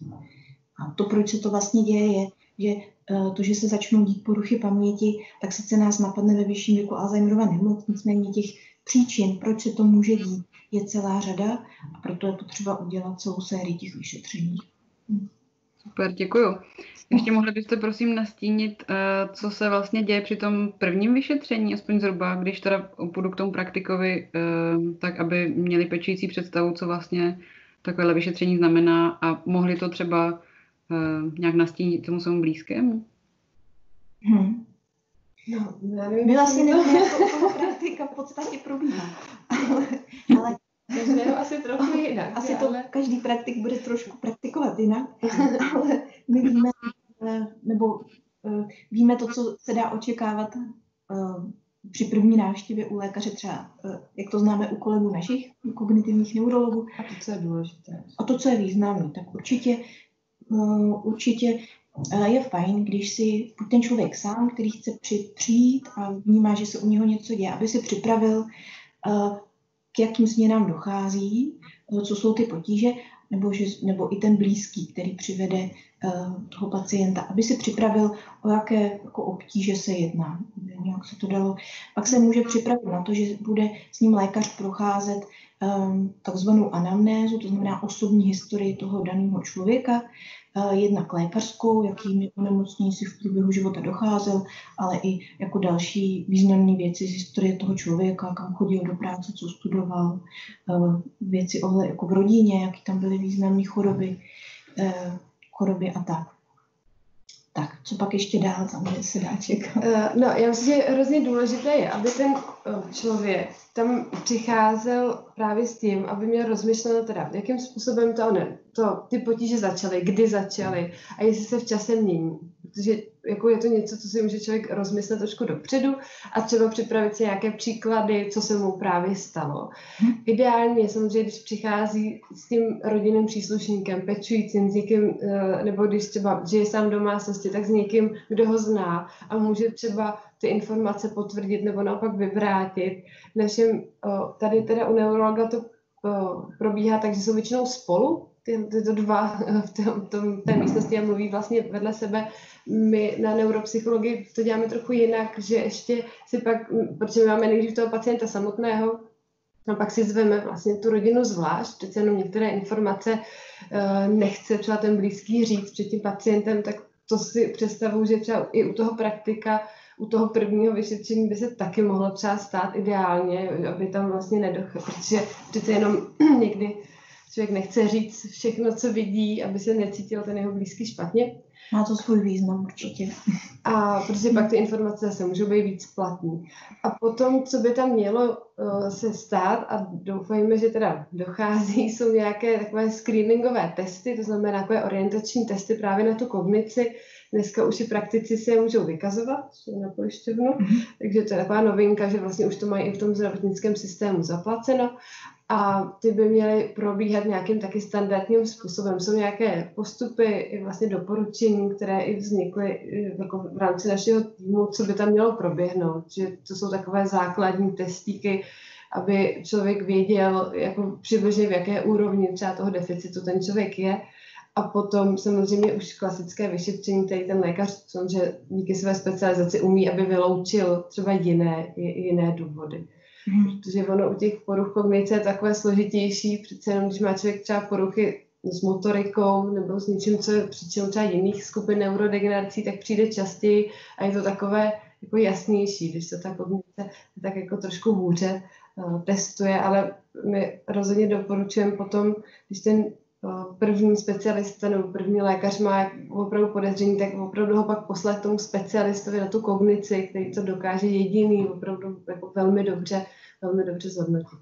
A to, proč se to vlastně děje, je, že uh, to, že se začnou dít poruchy paměti, tak sice nás napadne ve vyšším věku Alzheimerova nemoc, nicméně těch příčin, proč se to může dít, je celá řada, a proto je potřeba udělat celou sérii těch vyšetření. Hm. Super, děkuju. Ještě mohli byste prosím nastínit, co se vlastně děje při tom prvním vyšetření, aspoň zhruba, když teda půjdu k tomu praktikovi, tak aby měli pečující představu, co vlastně takové vyšetření znamená, a mohli to třeba nějak nastínit tomu svému blízkému? Hmm. No, my vlastně nevíme, jak to praktika v podstatě probíhá. Ale, ale každého asi trochu jinak. Asi to ale... každý praktik bude trošku praktikovat jinak, ale my víme, nebo víme to, co se dá očekávat při první návštěvě u lékaře, třeba, jak to známe u kolegů našich kognitivních neurologů. A to, co je důležité. A to, co je významné, tak určitě, určitě je fajn, když si ten člověk sám, který chce přijít a vnímá, že se u něho něco děje, aby si připravil k jakým změnám dochází, co jsou ty potíže, nebo, že, nebo i ten blízký, který přivede uh, toho pacienta, aby si připravil, o jaké jako obtíže se jedná. Nějak se to dalo. Pak se může připravit na to, že bude s ním lékař procházet um, takzvanou anamnézu, to znamená osobní historii toho daného člověka, uh, jednak lékařskou, jakými onemocnění si v průběhu života docházel, ale i jako další významné věci z historie toho člověka, kam chodil do práce, co studoval, uh, věci ohle, jako v rodině, jaký tam byly významné choroby, uh, choroby a tak. Tak, co pak ještě dál, tam se dá čekat? Uh, no, já myslím, že hrozně důležité je, aby ten uh, člověk tam přicházel právě s tím, aby měl rozmyšleno teda, jakým způsobem to, ne, to ty potíže začaly, kdy začaly a jestli se v čase mění. Protože jako je to něco, co si může člověk rozmyslet trošku dopředu a třeba připravit si nějaké příklady, co se mu právě stalo. Hmm. Ideálně samozřejmě, když přichází s tím rodinným příslušníkem, pečujícím, s někým, nebo když třeba žije sám domácnosti, tak s někým, kdo ho zná a může třeba ty informace potvrdit nebo naopak vyvrátit. Našem, tady teda u neurologa to probíhá tak, že jsou většinou spolu, ty, tyto dva v tom, tom, té místnosti a mluví vlastně vedle sebe. My na neuropsychologii to děláme trochu jinak, že ještě si pak, protože máme nejdřív toho pacienta samotného, a pak si zveme vlastně tu rodinu zvlášť, přece jenom některé informace uh, nechce třeba ten blízký říct před tím pacientem, tak to si představuji, že třeba i u toho praktika, u toho prvního vyšetření by se taky mohlo třeba stát ideálně, aby tam vlastně nedocházelo, protože přece jenom někdy člověk nechce říct všechno, co vidí, aby se necítil ten jeho blízký špatně. Má to svůj význam určitě. A protože pak ty informace zase můžou být víc platný. A potom, co by tam mělo uh, se stát, a doufejme, že teda dochází, jsou nějaké takové screeningové testy, to znamená takové orientační testy právě na tu kognici. Dneska už i praktici se můžou vykazovat na pojišťovnu, mm-hmm. takže to je taková novinka, že vlastně už to mají i v tom zdravotnickém systému zaplaceno. A ty by měly probíhat nějakým taky standardním způsobem. Jsou nějaké postupy i vlastně doporučení, které i vznikly jako v rámci našeho týmu, co by tam mělo proběhnout. Že to jsou takové základní testíky, aby člověk věděl jako přibližně v jaké úrovni třeba toho deficitu ten člověk je. A potom samozřejmě už klasické vyšetření, který ten lékař, že díky své specializaci umí, aby vyloučil třeba jiné, jiné důvody. Hmm. Protože ono u těch poruch kognice je takové složitější, přece jenom když má člověk třeba poruchy s motorikou nebo s něčím, co je příčinou třeba jiných skupin neurodegenerací, tak přijde častěji a je to takové jako jasnější, když se ta kognice tak jako trošku hůře uh, testuje, ale my rozhodně doporučujeme potom, když ten uh, první specialista nebo první lékař má opravdu podezření, tak opravdu ho pak poslat tomu specialistovi na tu kognici, který to dokáže jediný opravdu jako velmi dobře, velmi dobře zhodnotit.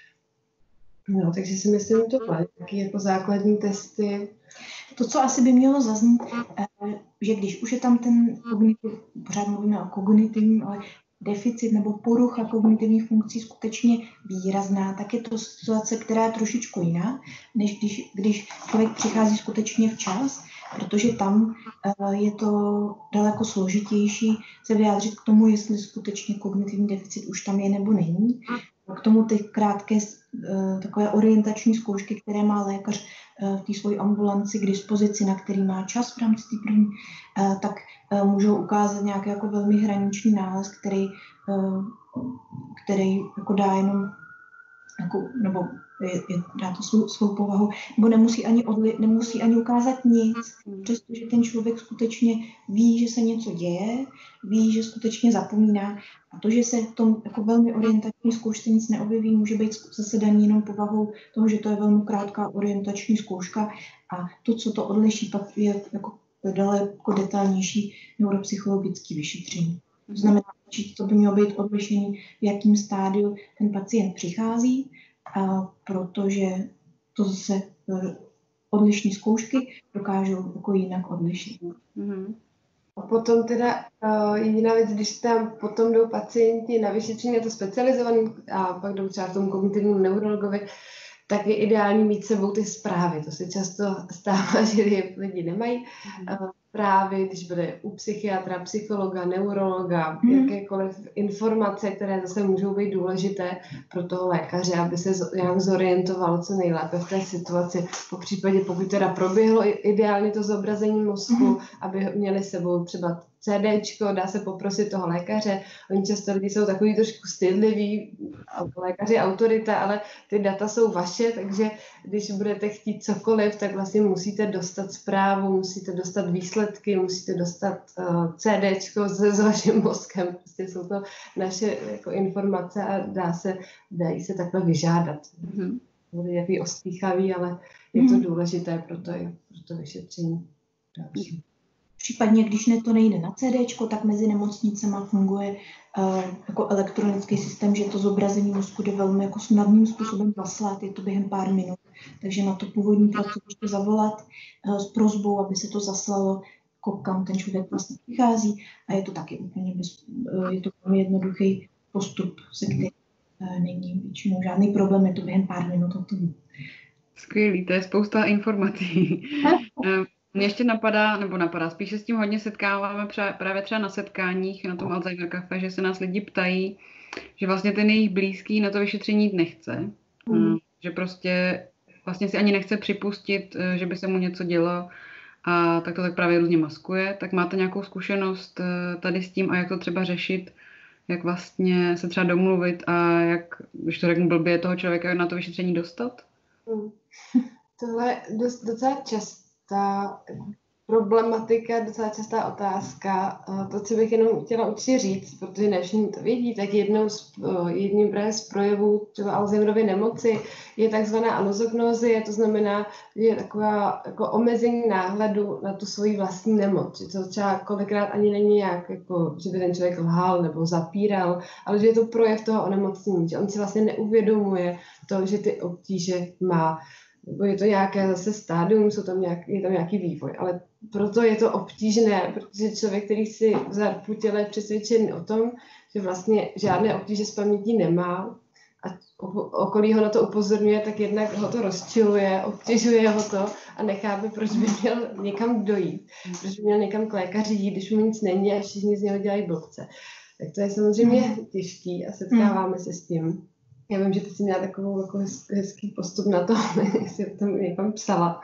No, takže si myslím, že to má taky jako základní testy. To, co asi by mělo zaznít, že když už je tam ten kognitiv, pořád mluvíme o kognitivním, ale deficit nebo porucha kognitivních funkcí skutečně výrazná, tak je to situace, která je trošičku jiná, než když, když člověk přichází skutečně včas, protože tam je to daleko složitější se vyjádřit k tomu, jestli skutečně kognitivní deficit už tam je nebo není. K tomu ty krátké takové orientační zkoušky, které má lékař v té svojí ambulanci k dispozici, na který má čas v rámci té první, tak můžou ukázat nějaký jako velmi hraniční nález, který, který jako dá jenom, jako, nebo je, je, dá to svou, svou povahu, nebo nemusí ani, odli, nemusí ani ukázat nic, přestože ten člověk skutečně ví, že se něco děje, ví, že skutečně zapomíná. A to, že se v tom jako velmi orientační zkoušce nic neobjeví, může být zase daný jenom povahou toho, že to je velmi krátká orientační zkouška a to, co to odliší, pak je jako daleko detailnější neuropsychologické vyšetření. To znamená, že to by mělo být odlišení, v jakém stádiu ten pacient přichází, a protože to zase odlišné zkoušky dokážou jako jinak odlišit. Mm-hmm. A potom teda uh, jediná věc, když tam potom jdou pacienti na vyšetření, je to specializovaný a pak jdou třeba k tomu kognitivnímu neurologovi, tak je ideální mít sebou ty zprávy. To se často stává, že je lidi nemají. Uh, zprávy, když bude u psychiatra, psychologa, neurologa, Hmm. jakékoliv informace, které zase můžou být důležité pro toho lékaře, aby se z- nějak zorientoval co nejlépe v té situaci. Po případě, pokud teda proběhlo i- ideálně to zobrazení mozku, Mhm. aby měli s sebou třeba CDčko, dá se poprosit toho lékaře. Oni často lidi jsou takový trošku stydliví, a lékaři je autorita, ale ty data jsou vaše, takže když budete chtít cokoliv, tak vlastně musíte dostat zprávu, musíte dostat výsledky, musíte dostat uh, CDčko s, s vaším mozkem. Prostě jsou to naše jako informace a dá se, dají se takhle vyžádat. Mhm. Bude jaký ostýchavý, ale je to Mhm. důležité pro to, pro to vyšetření další. Případně, když ne, to nejde na CDčko, tak mezi nemocnicema funguje uh, jako elektronický systém, že to zobrazení mozku jde velmi jako snadným způsobem zaslat, je to během pár minut. Takže na to původní pracoviště zavolat uh, s prosbou, aby se to zaslalo, jako kam ten člověk vlastně přichází. A je to taky úplně bez, uh, je to velmi jednoduchý postup, se kterým uh, není většinou žádný problém, je to během pár minut hotovo. Skvělý, to je spousta informací. Eh, Mě ještě napadá, nebo napadá, spíš se s tím hodně setkáváme pře- právě třeba na setkáních na tom Alzheimer Café, že se nás lidi ptají, že vlastně ten jejich blízký na to vyšetření jít nechce. Mhm. Eh, Že prostě vlastně si ani nechce připustit, eh, že by se mu něco dělo a tak to tak právě různě maskuje. Tak máte nějakou zkušenost eh, tady s tím a jak to třeba řešit, jak vlastně se třeba domluvit a jak, když to řeknu blbě, toho člověka na to vyšetření dostat? Hmm. Tohle je dost, docela častá problematika, docela častá otázka. A to, co bych jenom chtěla určitě říct, protože ne všichni to vědí, tak jednou z, jedním právě z projevů třeba Alzheimerovy nemoci je takzvaná anozognózie, to znamená, že je taková jako omezení náhledu na tu svoji vlastní nemoc. Že to třeba kolikrát ani není jak, jako, že by ten člověk lhal nebo zapíral, ale že je to projev toho onemocnění, že on si vlastně neuvědomuje to, že ty obtíže má. Nebo je to nějaké zase stádium, jsou tam nějak, je tam nějaký vývoj, ale proto je to obtížné, protože člověk, který si zarputil, je přesvědčený o tom, že vlastně žádné obtíže s pamětí nemá a okolí ho na to upozorňuje, tak jednak ho to rozčiluje, obtěžuje ho to a nechápe, proč by měl někam dojít, proč by měl někam k lékaři jít, když mu nic není a všichni z něho dělají blbce. Tak to je samozřejmě těžký a setkáváme se s tím. Já vím, že ty jsi měla takovou jako hezký postup na to, jestli tam někam psala.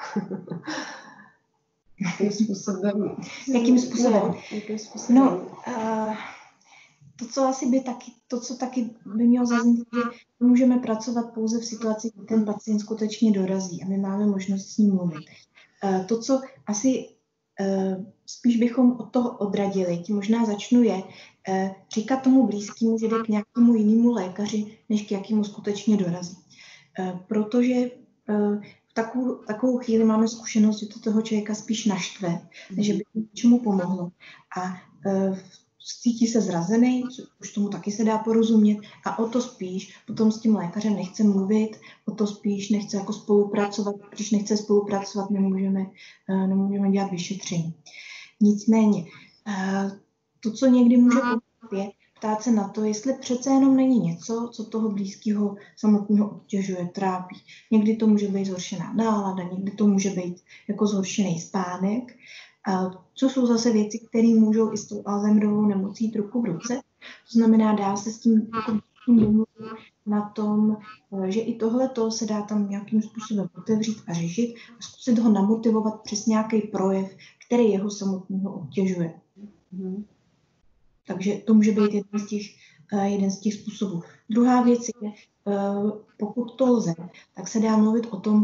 Jakým způsobem? Jakým způsobem? No, jakým způsobem? No, uh, to, co asi by taky, to, co taky by mělo zaznít, že můžeme pracovat pouze v situaci, kdy ten pacient skutečně dorazí a my máme možnost s ním mluvit. Uh, to, co asi uh, spíš bychom od toho odradili, tím možná začnu je, uh, říkat tomu blízkému, že jde k nějakému jinému lékaři, než k jakému skutečně dorazí. Uh, protože uh, v takovou, takovou chvíli máme zkušenost, že to toho člověka spíš naštve, než by něčemu pomohlo. A uh, cítí se zrazený, už tomu taky se dá porozumět, a o to spíš potom s tím lékařem nechce mluvit, o to spíš nechce jako spolupracovat. Když nechce spolupracovat, nemůžeme, nemůžeme dělat vyšetření. Nicméně, to, co někdy může pomoct, je ptát se na to, jestli přece jenom není něco, co toho blízkého samotného obtěžuje, trápí. Někdy to může být zhoršená nálada, někdy to může být jako zhoršený spánek, co jsou zase věci, které můžou i s tou Alzheimerovou nemocí jít ruku v ruce. To znamená, dá se s tím, jako, domluvit na tom, že i tohleto se dá tam nějakým způsobem otevřít a řešit a zkusit ho namotivovat přes nějaký projev, který jeho samotného obtěžuje. Mm. Takže to může být jeden z těch, jeden z těch způsobů. Druhá věc je, pokud to lze, tak se dá mluvit o tom,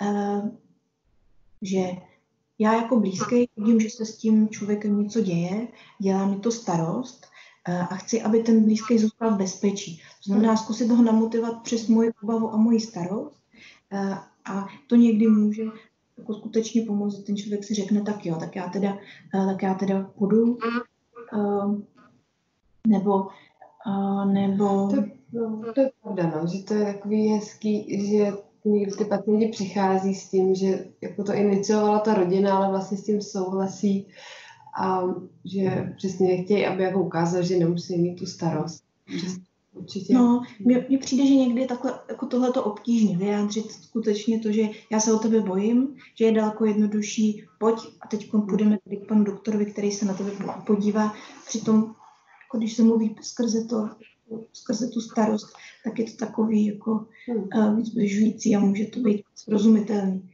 že já jako blízký vidím, že se s tím člověkem něco děje, dělá mi to starost a chci, aby ten blízký zůstal v bezpečí. To znamená zkusit ho namotivovat přes moji obavu a moji starost a to někdy může jako skutečně pomoct, že ten člověk si řekne, tak jo, tak já teda, tak já teda půjdu, nebo, nebo... To, no, to je pravda, no, že to je takový hezký, že někdy ty pacienti přichází s tím, že jako to iniciovala ta rodina, ale vlastně s tím souhlasí a že přesně chtějí, aby jako ukázal, že nemusí mít tu starost. určitě. No, mně přijde, že někdy je takhle jako tohleto obtížně vyjádřit skutečně to, že já se o tebe bojím, že je daleko jednodušší, pojď a teď půjdeme tady k panu doktorovi, který se na tebe podívá. Přitom, jako když se mluví skrze to, skrze tu starost, tak je to takový jako uh, víc běžující a může to být srozumitelný.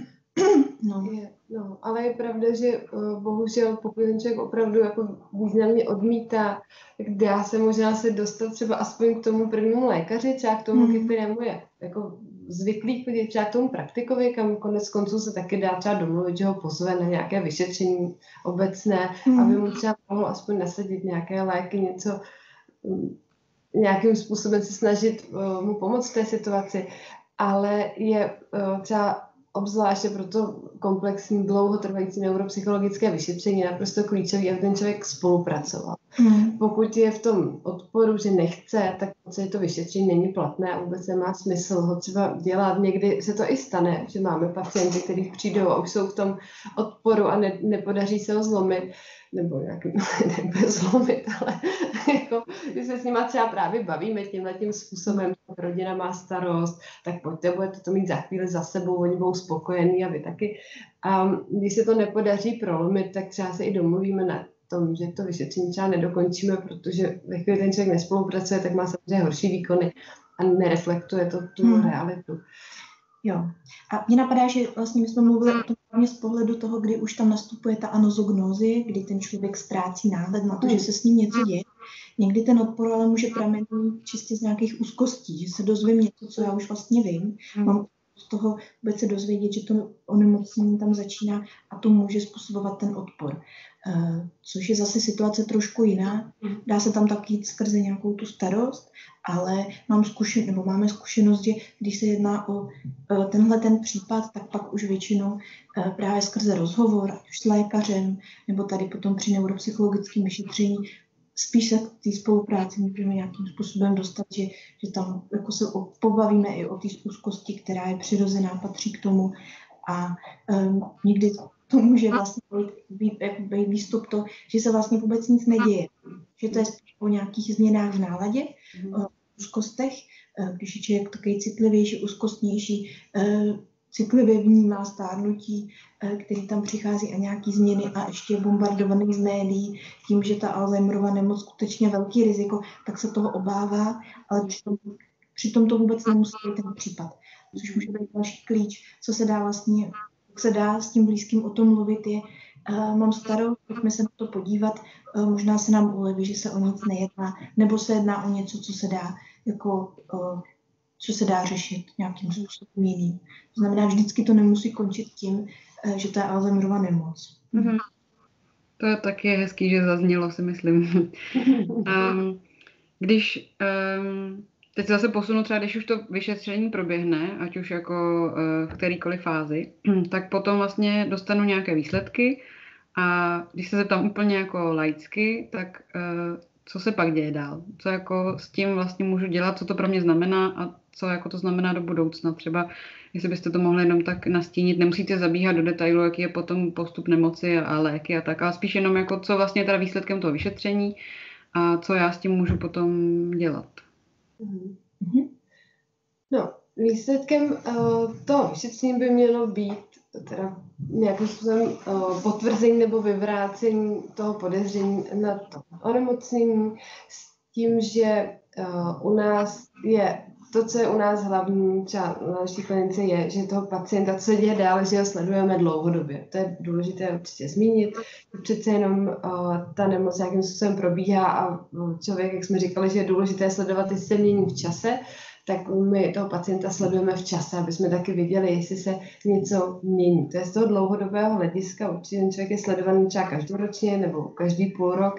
No. Je, no, ale je pravda, že uh, bohužel pokud ten člověk opravdu jako významně odmítá, tak dá se možná se dostat třeba aspoň k tomu prvnímu lékaři, třeba k tomu, mm. ke kterému je jako zvyklý chodit, třeba k tomu praktikovi, kam konec konců se taky dá třeba domluvit, že ho pozve na nějaké vyšetření obecné, mm. aby mu třeba mohl aspoň nasadit nějaké léky, něco, um, nějakým způsobem se snažit uh, mu pomoct v té situaci, ale je uh, třeba obzvláště pro to komplexní, dlouhotrvající neuropsychologické vyšetření naprosto klíčový, aby ten člověk spolupracoval. Hmm. Pokud je v tom odporu, že nechce, tak to vyšetření není platné a vůbec nemá smysl ho třeba dělat. Někdy se to i stane, že máme pacienty, kteří přijdou a už jsou v tom odporu a ne, nepodaří se ho zlomit, nebo nějakým, ne zlomit, ale jako, když se s nima třeba právě bavíme tímhletím způsobem, rodina má starost, tak pojďte, budete to mít za chvíli za sebou, oni budou spokojení a vy taky. A když se to nepodaří prolomit, tak třeba se i domluvíme na tom, že to vyšetření třeba nedokončíme, protože ve chvíli ten člověk nespolupracuje, tak má samozřejmě horší výkony a nereflektuje to tu hmm. realitu. Jo. A mě napadá, že vlastně my jsme mluvili o tom hlavně z pohledu toho, kdy už tam nastupuje ta anozognózy, kdy ten člověk ztrácí náhled na to, že se s ním něco děje. Někdy ten odpor ale může pramenit čistě z nějakých úzkostí, že se dozvím něco, co já už vlastně vím. Mám z toho vůbec se dozvědět, že to onemocnění tam začíná a to může způsobovat ten odpor. Uh, což je zase situace trošku jiná. Dá se tam taky jít skrze nějakou tu starost, ale mám zkušen, nebo máme zkušenost, že když se jedná o uh, tenhle ten případ, tak pak už většinou uh, právě skrze rozhovor, ať už s lékařem, nebo tady potom při neuropsychologickém vyšetření, spíš se k té spolupráci můžeme nějakým způsobem dostat, že, že tam jako se pobavíme i o té úzkosti, která je přirozená, patří k tomu a um, někdy to může vlastně být, být, být výstup to, že se vlastně vůbec nic neděje. Že to je spíš o nějakých změnách v náladě, mm. o úzkostech, když je člověk takový citlivější, úzkostnější, citlivě vnímá stárnutí, který tam přichází a nějaký změny a ještě je bombardovaný z médií tím, že ta Alzheimerova nemoc skutečně velký riziko, tak se toho obává, ale přitom, přitom to vůbec nemusí být ten případ. Což může být další klíč, co se dá vlastně jak se dá s tím blízkým o tom mluvit, je, uh, mám starost, pojďme se na to podívat, uh, možná se nám uleví, že se o nic nejedná, nebo se jedná o něco, co se dá, jako, uh, co se dá řešit nějakým způsobem jiným. To znamená, vždycky to nemusí končit tím, uh, že to je Alzheimerova nemoc. Mm-hmm. To je taky hezký, že zaznělo, si myslím. um, když... Um... Teď se zase posunu třeba, když už to vyšetření proběhne, ať už jako v kterýkoliv fázi, tak potom vlastně dostanu nějaké výsledky a když se zeptám úplně jako laicky, tak co se pak děje dál? Co jako s tím vlastně můžu dělat, co to pro mě znamená a co jako to znamená do budoucna? Třeba, jestli byste to mohli jenom tak nastínit, nemusíte zabíhat do detailu, jaký je potom postup nemoci a léky a tak, ale spíš jenom jako co vlastně je teda výsledkem toho vyšetření a co já s tím můžu potom dělat. Mm-hmm. No, výsledkem uh, toho vyšetření by mělo být teda nějakým způsobem uh, potvrzení nebo vyvrácení toho podezření na to onemocnění s tím, že uh, u nás je to, co je u nás hlavní, třeba na naší klinice je, že toho pacienta, co se děje dál, že ho sledujeme dlouhodobě. To je důležité určitě zmínit. Přece jenom uh, ta nemoc nějakým způsobem probíhá a člověk, jak jsme říkali, že je důležité sledovat, jestli se mění v čase, tak my toho pacienta sledujeme v čase, aby jsme taky viděli, jestli se něco mění. To je z toho dlouhodobého hlediska, určitě ten člověk je sledovaný třeba každoročně nebo každý půl rok,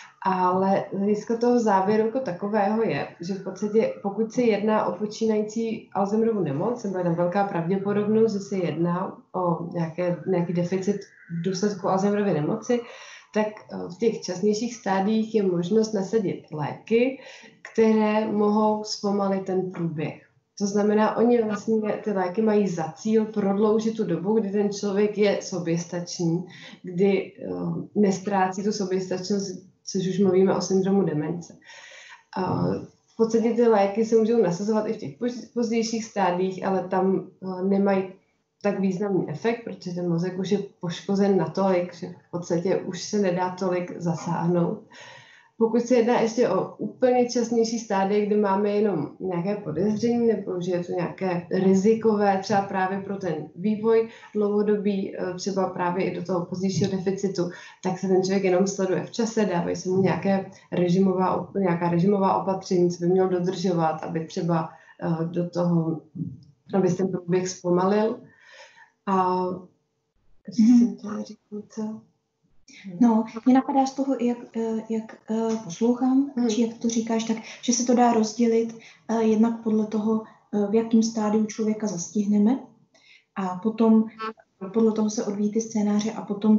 ale hledisko toho závěru jako takového je, že v podstatě pokud se jedná o počínající Alzheimerovu nemoc, nebo je tam velká pravděpodobnost, že se jedná o nějaké, nějaký deficit v důsledku Alzheimerovy nemoci, tak v těch časnějších stádiích je možnost nasadit léky, které mohou zpomalit ten průběh. To znamená, oni vlastně ty léky mají za cíl prodloužit tu dobu, kdy ten člověk je soběstačný, kdy uh, nestrácí tu soběstačnost, což už mluvíme o syndromu demence. Uh, podstatě ty léky se můžou nasazovat i v těch pozdějších stádiích, ale tam nemají tak významný efekt, protože ten mozek už je poškozen natolik, že v podstatě už se nedá tolik zasáhnout. Pokud se jedná ještě o úplně časnější stádie, kde máme jenom nějaké podezření nebo že je to nějaké rizikové třeba právě pro ten vývoj dlouhodobý, třeba právě i do toho pozdějšího deficitu, tak se ten člověk jenom sleduje v čase, dávají se mu nějaké režimová, nějaká režimová opatření, co by měl dodržovat, aby třeba do toho, aby se ten průběh zpomalil. A mm-hmm. jsem to říkala, co? No, mě napadá z toho, jak, jak poslouchám, hmm. či jak to říkáš, tak, že se to dá rozdělit jednak podle toho, v jakém stádiu člověka zastihneme a potom podle toho se odvíjí ty scénáře a potom,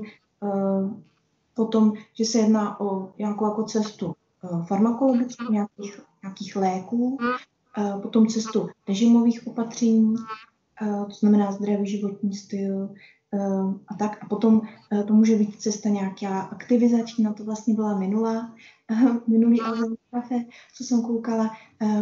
potom že se jedná o nějakou jako cestu farmakologickou, nějakých, nějakých léků, potom cestu režimových opatření, to znamená zdravý životní styl, a tak. A potom to může být cesta nějaká aktivizační, na to vlastně byla minulá, minulý Alzheimer Café, co jsem koukala,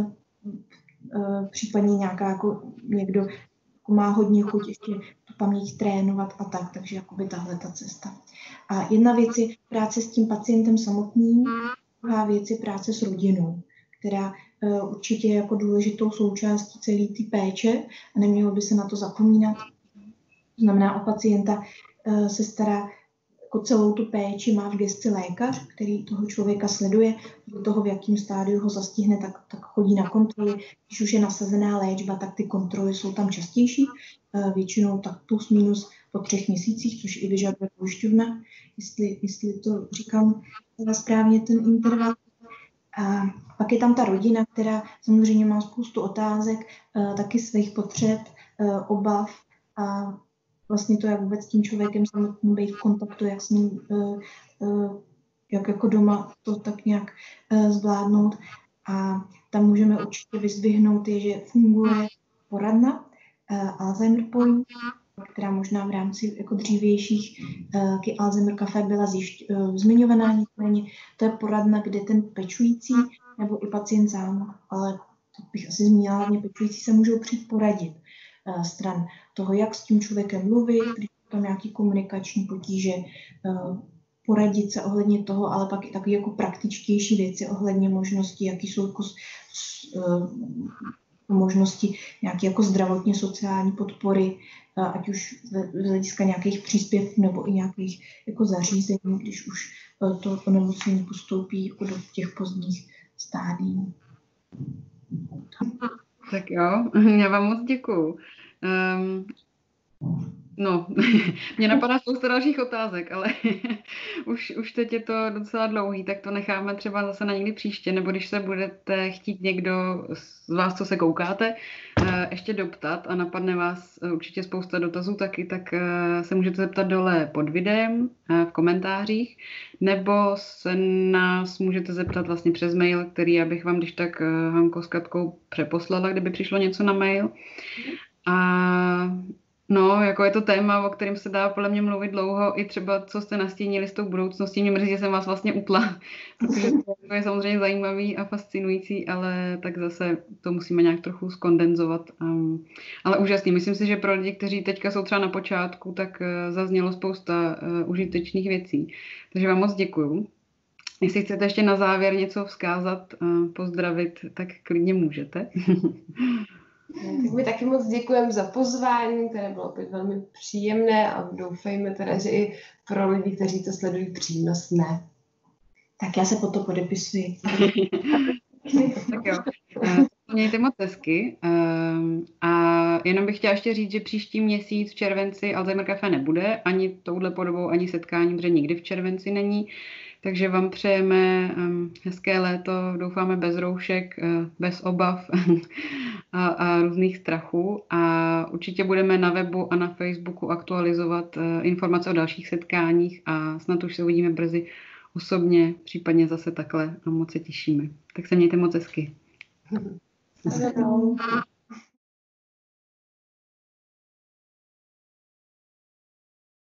případně nějaká, jako někdo jako má hodně chuť ještě tu paměť trénovat a tak, takže jakoby tahle ta cesta. A jedna věc je práce s tím pacientem samotným, druhá věc je práce s rodinou, která určitě je jako důležitou součástí celé té péče a nemělo by se na to zapomínat. To znamená, o pacienta se stará jako celou tu péči, má v gesci lékař, který toho člověka sleduje, do toho, v jakém stádiu ho zastihne, tak, tak chodí na kontroly. Když už je nasazená léčba, tak ty kontroly jsou tam častější, většinou tak plus minus po třech měsících, což i vyžaduje pojišťovna, jestli, jestli to říkám správně ten interval. A pak je tam ta rodina, která samozřejmě má spoustu otázek, taky svých potřeb, obav a vlastně to, jak vůbec s tím člověkem samotným být v kontaktu, jak s ním, jak jako doma to tak nějak zvládnout. A tam můžeme určitě vyzdvihnout, je, že funguje poradna Alzheimer Point, která možná v rámci jako dřívějších taky Alzheimer Café byla zjišť, zmiňovaná, nicméně to je poradna, kde ten pečující nebo i pacient sám, ale to bych asi zmínila, hlavně pečující se můžou přijít poradit stran toho, jak s tím člověkem mluvit, když tam nějaký komunikační potíže, poradit se ohledně toho, ale pak i takové jako praktičtější věci ohledně možností, jaký jsou jako možnosti nějaké jako zdravotně sociální podpory, ať už z hlediska nějakých příspěvků nebo i nějakých jako zařízení, když už to onemocnění postoupí jako do těch pozdních stádií. Tak jo, já vám moc děkuju. Um, no, mě napadá spousta dalších otázek, ale už, už teď je to docela dlouhý, tak to necháme třeba zase na někdy příště, nebo když se budete chtít někdo z vás, co se koukáte, ještě doptat a napadne vás určitě spousta dotazů taky, tak se můžete zeptat dole pod videem v komentářích, nebo se nás můžete zeptat vlastně přes mail, který já bych vám když tak Hanko s Katkou přeposlala, kdyby přišlo něco na mail. A no, jako je to téma, o kterém se dá podle mě mluvit dlouho, i třeba, co jste nastínili s tou budoucností. Mě mrzí, že jsem vás vlastně utla, protože to je samozřejmě zajímavý a fascinující, ale tak zase to musíme nějak trochu skondenzovat. Um, ale úžasný. Myslím si, že pro lidi, kteří teďka jsou třeba na počátku, tak uh, zaznělo spousta uh, užitečných věcí. Takže vám moc děkuju. Jestli chcete ještě na závěr něco vzkázat, uh, pozdravit, tak klidně můžete. Tak my taky moc děkujeme za pozvání, které bylo opět velmi příjemné a doufejme teda, že i pro lidi, kteří to sledují, přínosné. Tak já se po to podepisuji. Tak jo. Mějte moc hezky. A jenom bych chtěla ještě říct, že příští měsíc v červenci Alzheimer Café nebude, ani touhle podobou, ani setkání, protože nikdy v červenci není. Takže vám přejeme hezké léto, doufáme bez roušek, bez obav a, a různých strachů. A určitě budeme na webu a na Facebooku aktualizovat informace o dalších setkáních a snad už se uvidíme brzy osobně, případně zase takhle a moc se těšíme. Tak se mějte moc hezky. Ahoj.